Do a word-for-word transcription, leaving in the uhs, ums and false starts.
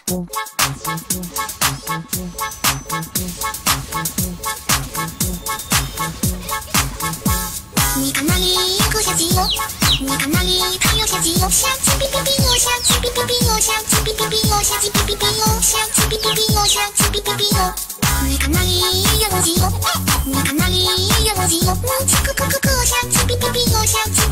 你看那里有个小鸡哟，你看那里它有小鸡哟，小鸡哔哔哔哟，小鸡哔哔哔哟，小鸡哔哔哔哟，小鸡哔哔哔哟，小鸡哔哔哔哟，小鸡哔哔哔哟。你看那里有母鸡哟，你看那里有母鸡哟，母鸡咯咯咯咯，小鸡哔哔哔哟，小鸡。